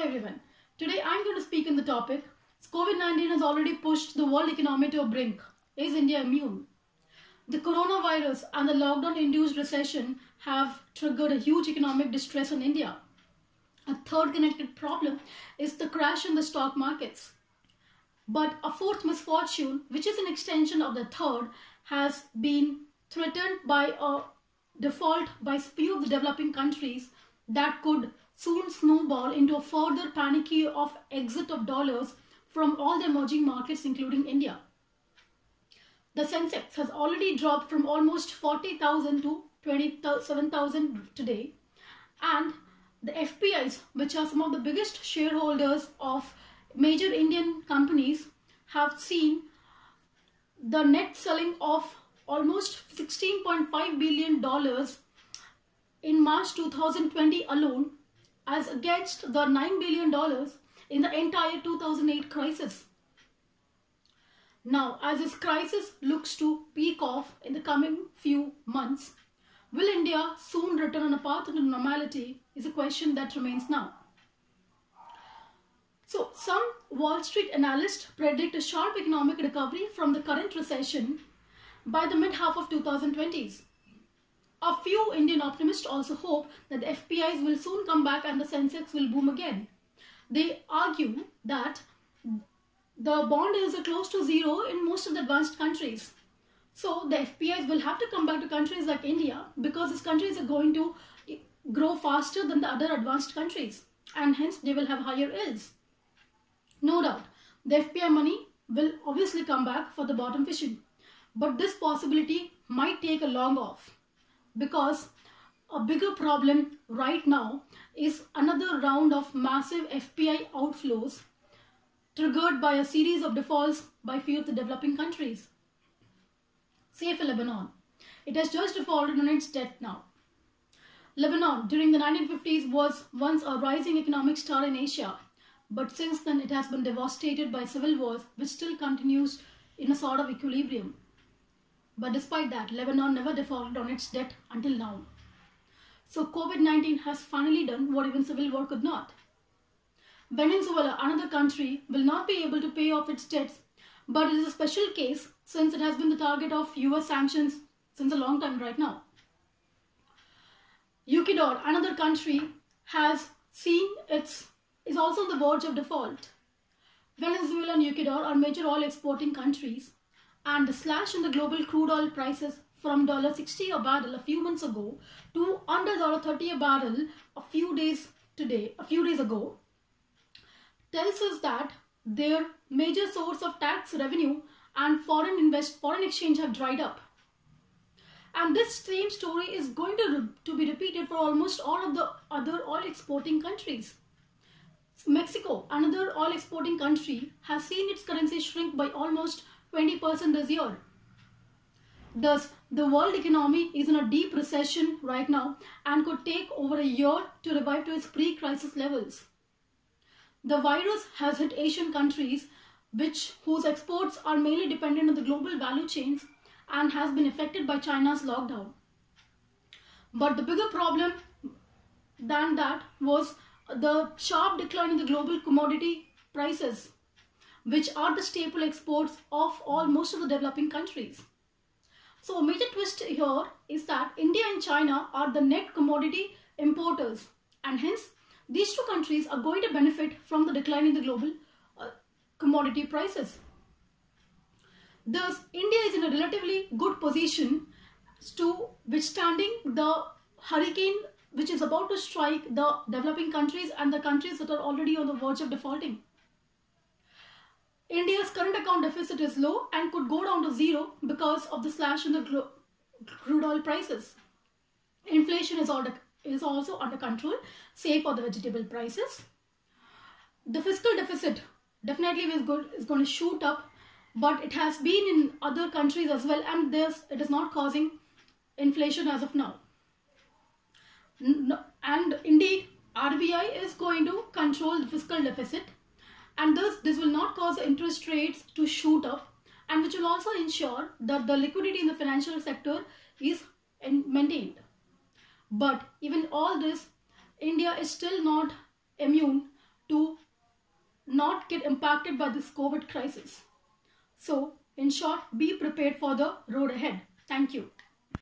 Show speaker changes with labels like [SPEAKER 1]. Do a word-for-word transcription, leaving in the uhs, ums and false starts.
[SPEAKER 1] everyone. Today I'm going to speak on the topic COVID nineteen has already pushed the world economy to a brink. Is India immune? The coronavirus and the lockdown-induced recession have triggered a huge economic distress in India. A third connected problem is the crash in the stock markets. But a fourth misfortune, which is an extension of the third, has been threatened by a default by few of the developing countries that could soon snowball into a further panicky of exit of dollars from all the emerging markets, including India. The Sensex has already dropped from almost forty thousand to twenty-seven thousand today, and the F P Is, which are some of the biggest shareholders of major Indian companies, have seen the net selling of almost sixteen point five billion dollars in March two thousand twenty alone, as against the nine billion dollars in the entire two thousand eight crisis. Now, as this crisis looks to peak off in the coming few months, will India soon return on a path to normality is a question that remains now. So, some Wall Street analysts predict a sharp economic recovery from the current recession by the mid-half of two thousand twenties. A few Indian optimists also hope that the F P Is will soon come back and the Sensex will boom again. They argue that the bond yields are close to zero in most of the advanced countries. So the F P Is will have to come back to countries like India because these countries are going to grow faster than the other advanced countries, and hence they will have higher yields. No doubt, the F P I money will obviously come back for the bottom fishing, but this possibility might take a long off, because a bigger problem right now is another round of massive F P I outflows triggered by a series of defaults by few of the developing countries. Say for Lebanon, it has just defaulted on its debt now. Lebanon during the nineteen fifties was once a rising economic star in Asia, but since then it has been devastated by civil wars, which still continues in a sort of equilibrium. But despite that, Lebanon never defaulted on its debt until now. So COVID nineteen has finally done what even civil war could not. Venezuela, another country, will not be able to pay off its debts, but it is a special case since it has been the target of U S sanctions since a long time right now. Ecuador, another country, has seen its is also on the verge of default. Venezuela and Ecuador are major oil exporting countries, and the slash in the global crude oil prices from one dollar sixty a barrel a few months ago to under one dollar thirty a barrel a few days today, a few days ago, tells us that their major source of tax revenue and foreign invest foreign exchange have dried up. And this same story is going to, to be repeated for almost all of the other oil exporting countries. Mexico, another oil exporting country, has seen its currency shrink by almost twenty percent this year. Thus, the world economy is in a deep recession right now and could take over a year to revive to its pre-crisis levels. The virus has hit Asian countries, which whose exports are mainly dependent on the global value chains, and has been affected by China's lockdown. But the bigger problem than that was the sharp decline in the global commodity prices, which are the staple exports of all most of the developing countries. So a major twist here is that India and China are the net commodity importers, and hence these two countries are going to benefit from the decline in the global uh, commodity prices. Thus, India is in a relatively good position to withstanding the hurricane which is about to strike the developing countries and the countries that are already on the verge of defaulting. India's current account deficit is low and could go down to zero because of the slash in the crude oil prices. Inflation is, all is also under control, save for the vegetable prices. The fiscal deficit definitely is, good, is going to shoot up, but it has been in other countries as well, and this it is not causing inflation as of now. And indeed, R B I is going to control the fiscal deficit, and thus this will not cause interest rates to shoot up, and which will also ensure that the liquidity in the financial sector is maintained. But even all this, India is still not immune to not get impacted by this COVID crisis. So, in short, be prepared for the road ahead. Thank you.